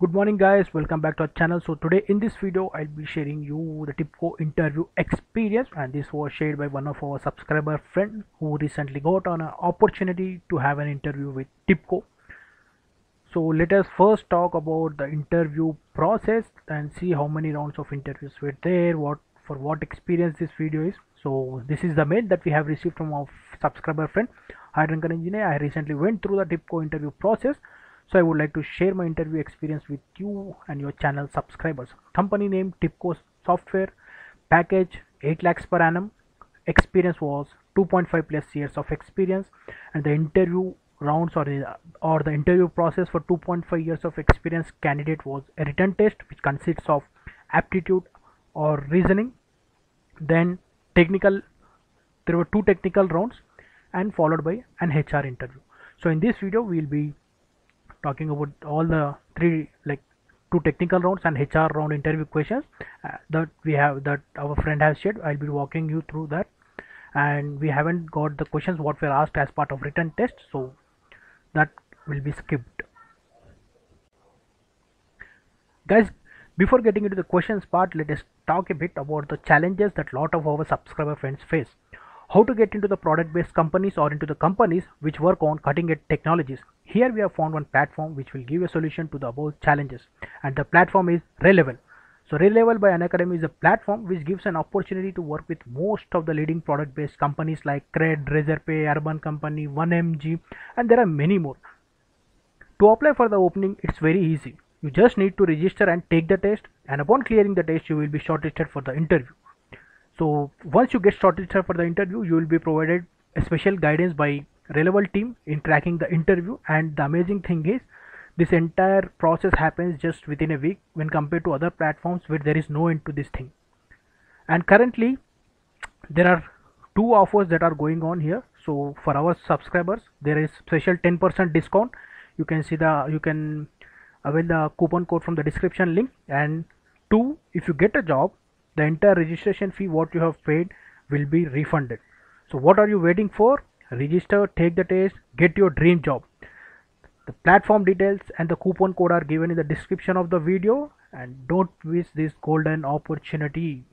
Good morning guys, welcome back to our channel. So today in this video I'll be sharing you the TIBCO interview experience, and this was shared by one of our subscriber friend who recently got an opportunity to have an interview with TIBCO. So let us first talk about the interview process and see how many rounds of interviews were there, what experience this video is. So this is the mail that we have received from our subscriber friend. Hi Rangan Engineer, I recently went through the TIBCO interview process. So I would like to share my interview experience with you and your channel subscribers. Company name TIBCO Software, package 8 lakhs per annum, experience was 2.5 plus years of experience, and the interview rounds or the interview process for 2.5 years of experience candidate was a written test which consists of aptitude or reasoning, then technical. There were two technical rounds and followed by an HR interview. So in this video we will be talking about all the three, like two technical rounds and HR round interview questions that our friend has shared. I'll be walking you through that, and we haven't got the questions what were asked as part of written test, so that will be skipped. Guys, before getting into the questions part, let us talk a bit about the challenges that lot of our subscriber friends face. How to get into the product based companies or into the companies which work on cutting edge technologies. Here we have found one platform which will give a solution to the above challenges, and the platform is Relevel. So Relevel by Unacademy is a platform which gives an opportunity to work with most of the leading product based companies like Cred, Razorpay, Urban Company, 1MG, and there are many more. To apply for the opening, it's very easy. You just need to register and take the test, and upon clearing the test you will be shortlisted for the interview. So once you get shortlisted for the interview, you will be provided a special guidance by Relevel team in tracking the interview, and the amazing thing is this entire process happens just within a week when compared to other platforms where there is no end to this thing. And currently there are two offers that are going on here. So for our subscribers there is special 10% discount. You can avail the coupon code from the description link, and two, if you get a job, the entire registration fee what you have paid will be refunded. So what are you waiting for? Register, take the test, get your dream job. The platform details and the coupon code are given in the description of the video, and don't miss this golden opportunity.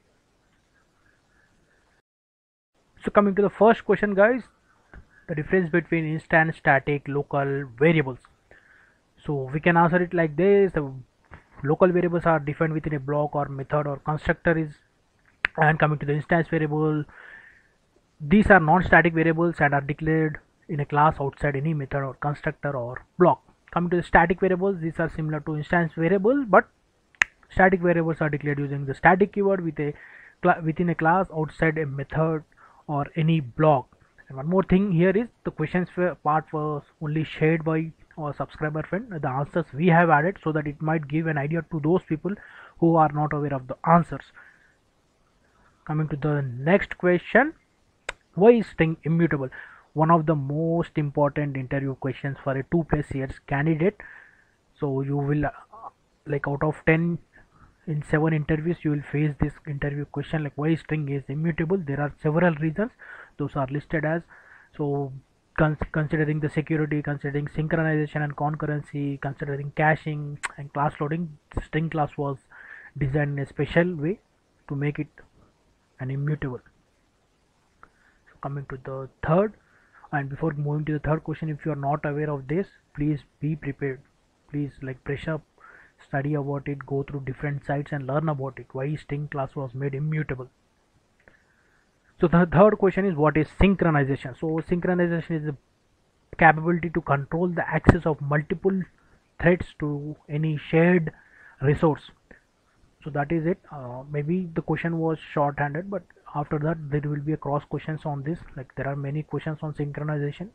So coming to the first question guys, the difference between instant, static, local variables. So we can answer it like this: the local variables are defined within a block or method or constructor is. And coming to the instance variable, these are non-static variables and are declared in a class outside any method or constructor or block. Coming to the static variables, these are similar to instance variable, but static variables are declared using the static keyword within a class outside a method or any block. And one more thing here is the questions part was only shared by our subscriber friend. The answers we have added so that it might give an idea to those people who are not aware of the answers. Coming to the next question, why is string immutable? One of the most important interview questions for a 2+ years candidate. So you will like out of 10 in 7 interviews you will face this interview question, like why string is immutable. There are several reasons, those are listed as. So considering the security, considering synchronization and concurrency, considering caching and class loading, the string class was designed in a special way to make it an immutable. So coming to the third, and before moving to the third question, if you are not aware of this, please be prepared. Please like brush up, study about it, go through different sites and learn about it, why string class was made immutable. So the third question is, what is synchronization? So synchronization is the capability to control the access of multiple threads to any shared resource. So that is it. Maybe the question was short-handed, but after that there will be a cross questions on this, like there are many questions on synchronization.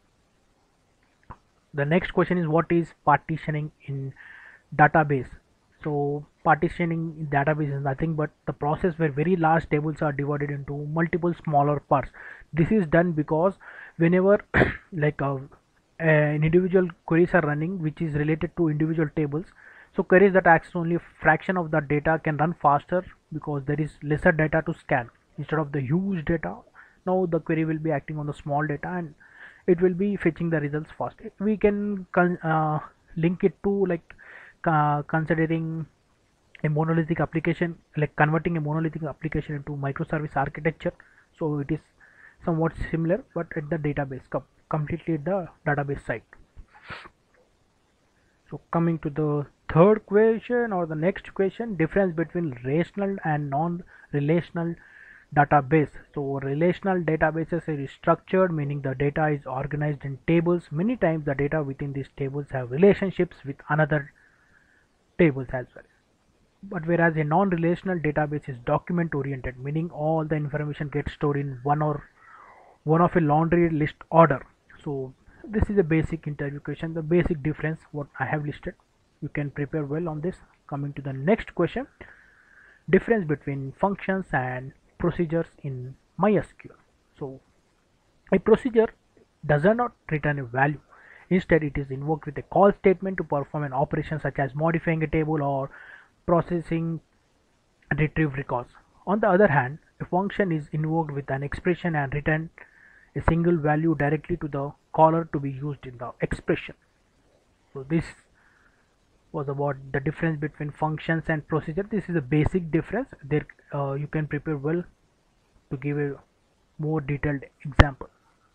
The next question is, what is partitioning in database? So partitioning in database is nothing but the process where very large tables are divided into multiple smaller parts. This is done because whenever like an individual queries are running which is related to individual tables, so queries that access only a fraction of the data can run faster because there is lesser data to scan. Instead of the huge data, now the query will be acting on the small data and it will be fetching the results fast. We can link it to like considering a monolithic application, like converting a monolithic application into microservice architecture. So it is somewhat similar, but at the database, completely at the database side. So coming to the third question or the next question, difference between relational and non-relational database. So relational databases are structured, meaning the data is organized in tables. Many times the data within these tables have relationships with another tables as well. But whereas a non-relational database is document oriented, meaning all the information gets stored in one of a laundry list order. So this is a basic interview question, the basic difference what I have listed. You can prepare well on this. Coming to the next question, difference between functions and procedures in MySQL. So a procedure does not return a value. Instead, it is invoked with a call statement to perform an operation such as modifying a table or processing retrieve records. On the other hand, a function is invoked with an expression and return a single value directly to the caller to be used in the expression. So this was about the difference between functions and procedure. This is a basic difference. There you can prepare well to give a more detailed example.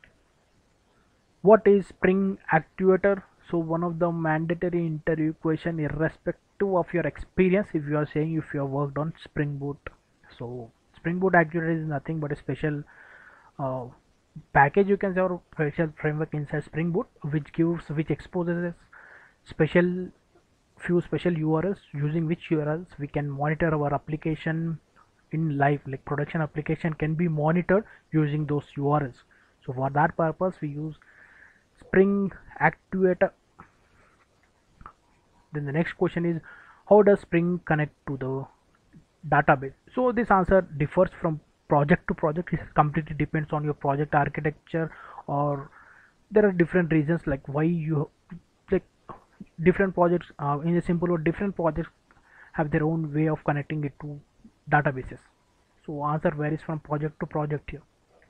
What is Spring Actuator? So one of the mandatory interview question irrespective of your experience, if you are saying if you have worked on Spring Boot. So Spring Boot Actuator is nothing but a special uh, package, you can say, or special framework inside Spring Boot which exposes special few special URLs, using which URLs we can monitor our application in live, like production application can be monitored using those URLs. So for that purpose we use Spring Actuator. Then the next question is, how does Spring connect to the database? So this answer differs from project to project. It completely depends on your project architecture, or there are different reasons like why you like different projects. In a simple word, different projects have their own way of connecting it to databases. So answer varies from project to project here.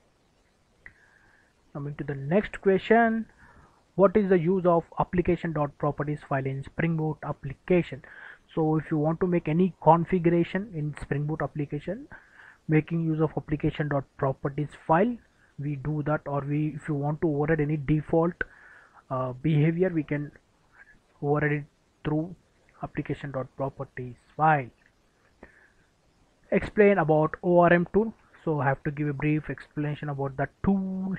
Coming to the next question, what is the use of application.properties file in Spring Boot application? So if you want to make any configuration in Spring Boot application, making use of application.properties file, we do that. Or we, if you want to override any default behavior, we can override it through application.properties file. Explain about ORM tool. So I have to give a brief explanation about that tool,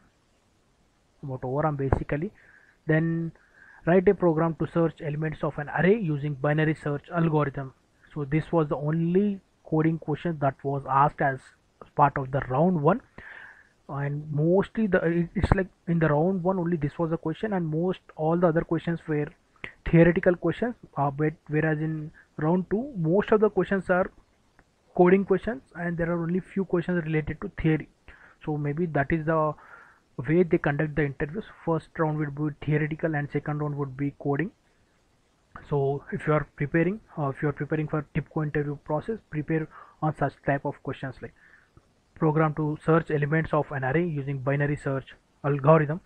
about ORM basically. Then write a program to search elements of an array using binary search algorithm. So this was the only coding question that was asked as part of the round one, and mostly it's like in the round one only this was a question, and most all the other questions were theoretical questions, but whereas in round two most of the questions are coding questions and there are only few questions related to theory. So maybe that is the way they conduct the interviews. First round would be theoretical and second round would be coding. So if you are preparing for TIBCO interview process, prepare on such type of questions like program to search elements of an array using binary search algorithm.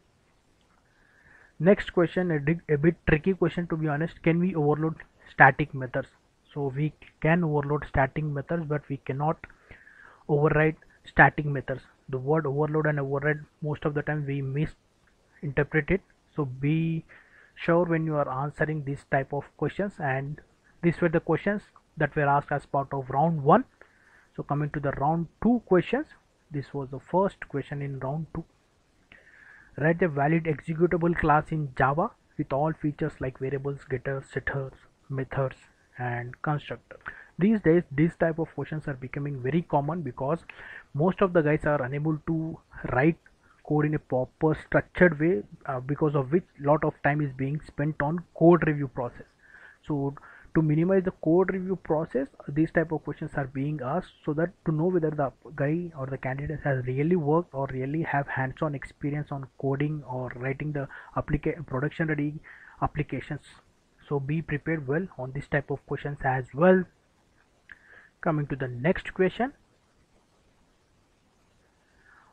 Next question, a bit tricky question to be honest. Can we overload static methods? So we can overload static methods, but we cannot override static methods. The word overload and override, most of the time we misinterpret it. So be sure when you are answering this type of questions, and these were the questions that were asked as part of round one. So coming to the round two questions, this was the first question in round two. Write a valid executable class in Java with all features like variables, getters, setters, methods, and constructor. These days these type of questions are becoming very common because most of the guys are unable to write code in a proper structured way, because of which lot of time is being spent on code review process. So to minimize the code review process, these type of questions are being asked, so that to know whether the guy or the candidate has really worked or really have hands-on experience on coding or writing the production ready applications. So be prepared well on this type of questions as well. Coming to the next question,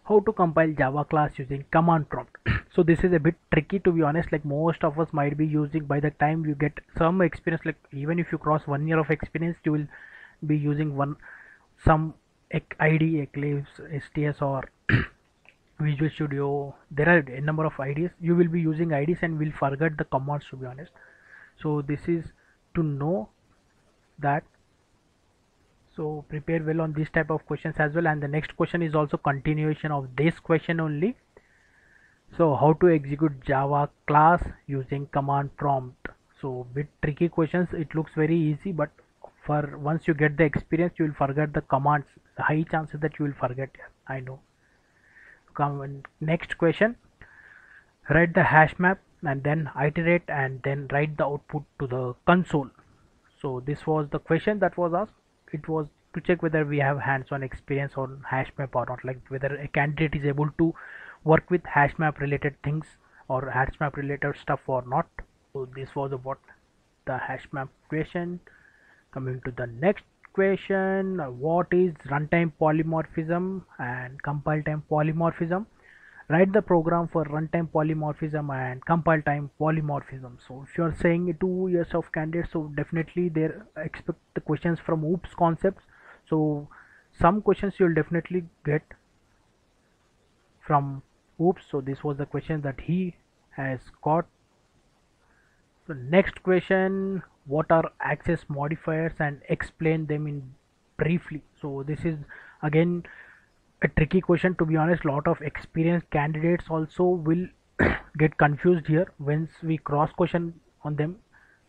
how to compile Java class using command prompt. So this is a bit tricky, to be honest. Like most of us might be using, by the time you get some experience, like even if you cross 1 year of experience, you will be using some ID, Eclipse, STS, or Visual Studio. There are a number of IDs. You will be using IDs and will forget the commands, to be honest. So this is to know that. So prepare well on this type of questions as well. And the next question is also continuation of this question only. So how to execute Java class using command prompt. So bit tricky questions. It looks very easy, but for once you get the experience, you will forget the commands. High chances that you will forget. I know. Come on, next question. Write the hash map and then iterate and then write the output to the console. So this was the question that was asked. It was to check whether we have hands-on experience on hash map or not, like whether a candidate is able to work with hash map related things or hash map related stuff or not. So this was about the hash map question. Coming to the next question, what is runtime polymorphism and compile time polymorphism? Write the program for runtime polymorphism and compile time polymorphism. So if you are saying 2 years of candidates, so definitely they expect the questions from OOPS concepts. So some questions you'll definitely get from OOPS. So this was the question that he has got. So next question, what are access modifiers and explain them in briefly. So this is again a tricky question, to be honest. Lot of experienced candidates also will get confused here once we cross question on them.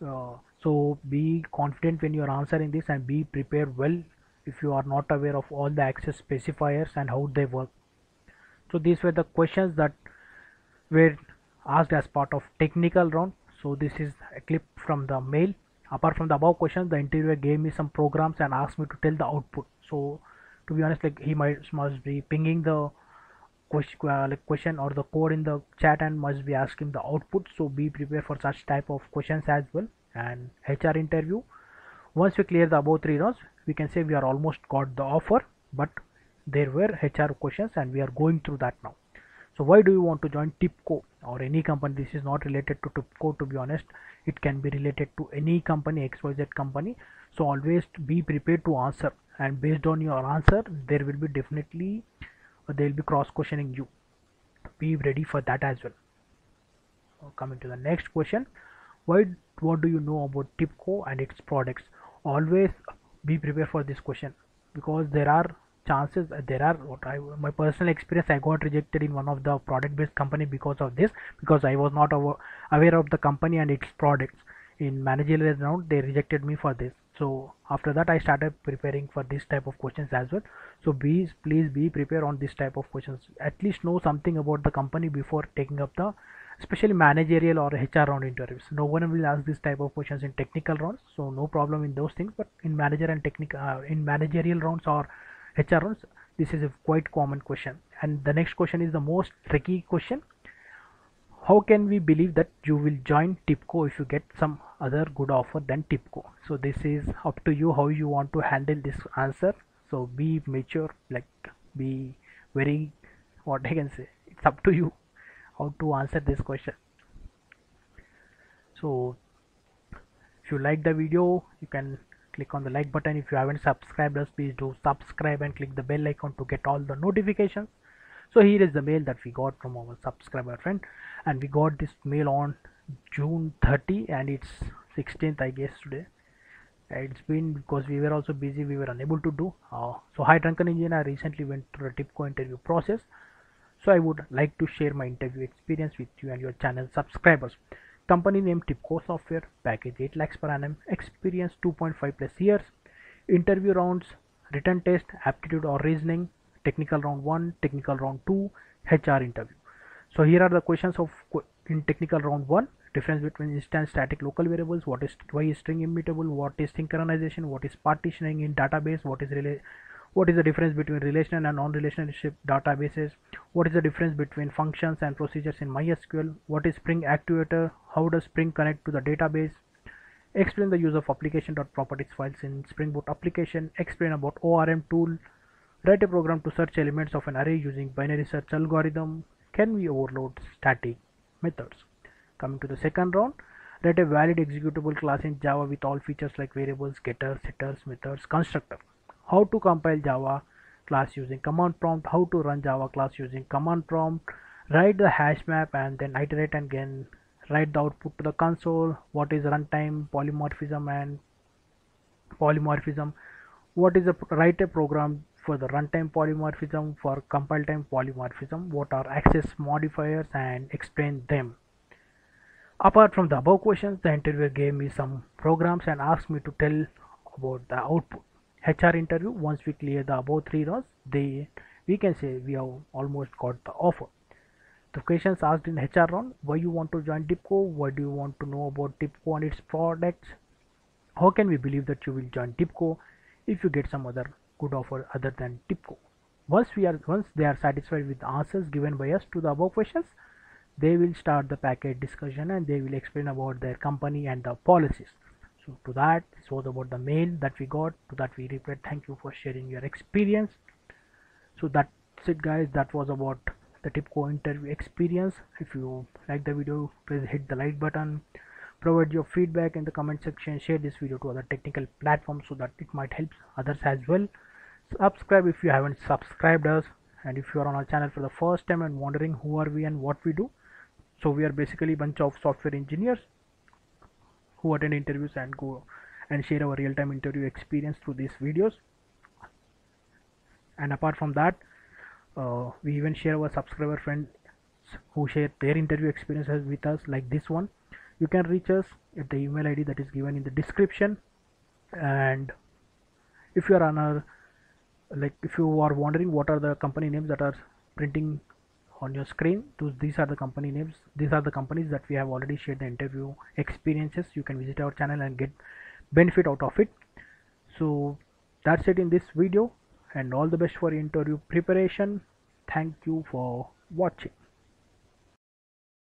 So be confident when you are answering this and be prepared well if you are not aware of all the access specifiers and how they work. So these were the questions that were asked as part of technical round. So this is a clip from the mail. Apart from the above questions, the interviewer gave me some programs and asked me to tell the output. So to be honest, like he must be pinging the question or the code in the chat and must be asking the output. So be prepared for such type of questions as well. And HR interview, once we clear the above 3 rounds, we can say we are almost got the offer, but there were HR questions and we are going through that now. So why do you want to join TIBCO or any company? This is not related to TIBCO, to be honest. It can be related to any company, XYZ company. So always be prepared to answer, and based on your answer there will be definitely they will be cross questioning you. Be ready for that as well. Coming to the next question, what do you know about TIBCO and its products? Always be prepared for this question, because there are chances, there are my personal experience, I got rejected in one of the product based company because of this, because I was not aware of the company and its products. In managerial round they rejected me for this. So after that I started preparing for this type of questions as well. So please be prepared on this type of questions. At least know something about the company before taking up the especially managerial or HR round interviews. No one will ask this type of questions in technical rounds, so no problem in those things. But in manager and technical in managerial rounds or HR rounds, this is a quite common question. And the next question is the most tricky question. How can we believe that you will join TIBCO if you get some other good offer than TIBCO? So this is up to you how you want to handle this answer. So be mature, like be very, what I can say, it's up to you how to answer this question. So if you like the video, you can click on the like button. If you haven't subscribed us, please do subscribe and click the bell icon to get all the notifications. So here is the mail that we got from our subscriber friend, and we got this mail on June 30 and it's 16th, I guess, today. It's been because we were also busy, we were unable to do. So hi Drunken Engineer, I recently went through a TIBCO interview process. So I would like to share my interview experience with you and your channel subscribers. Company name TIBCO Software, package 8 lakhs per annum, experience 2.5 plus years, interview rounds, written test, aptitude or reasoning, technical round 1, technical round 2, HR interview. So here are the questions of in technical round 1. Difference between instance static local variables, why is string immutable, what is synchronization, what is partitioning in database, what is the difference between relational and non-relationship databases, what is the difference between functions and procedures in MySQL, what is Spring Actuator, how does Spring connect to the database, explain the use of application.properties files in Spring Boot application, explain about ORM tool, Write a program to search elements of an array using binary search algorithm. Can we overload static methods? Coming to the second round, write a valid executable class in Java with all features like variables, getters, setters, methods, constructor. How to compile Java class using command prompt, how to run Java class using command prompt, write the hash map and then iterate again, write the output to the console, what is runtime, polymorphism and polymorphism, what is write a program for the runtime polymorphism, for compile time polymorphism, what are access modifiers and explain them. Apart from the above questions, the interviewer gave me some programs and asked me to tell about the output. HR interview, once we clear the above three rounds, we can say we have almost got the offer. The questions asked in HR round: why you want to join TIBCO, what do you want to know about TIBCO and its products, how can we believe that you will join TIBCO if you get some other good offer other than TIBCO. Once they are satisfied with the answers given by us to the above questions, they will start the package discussion and they will explain about their company and the policies. So to that, this was about the mail that we got. To that we replied, thank you for sharing your experience. So that's it guys, that was about the TIBCO interview experience. If you like the video, please hit the like button, provide your feedback in the comment section, share this video to other technical platforms so that it might help others as well. Subscribe if you haven't subscribed us, and if you are on our channel for the first time and wondering who are we and what we do, so we are basically a bunch of software engineers who attend interviews and go and share our real-time interview experience through these videos. And apart from that, we even share our subscriber friends who share their interview experiences with us, like this one. You can reach us at the email ID that is given in the description. And if you are on our, if you are wondering what are the company names that are printing on your screen, these are the company names. These are the companies that we have already shared the interview experiences. You can visit our channel and get benefit out of it. So that's it in this video, and all the best for interview preparation. Thank you for watching.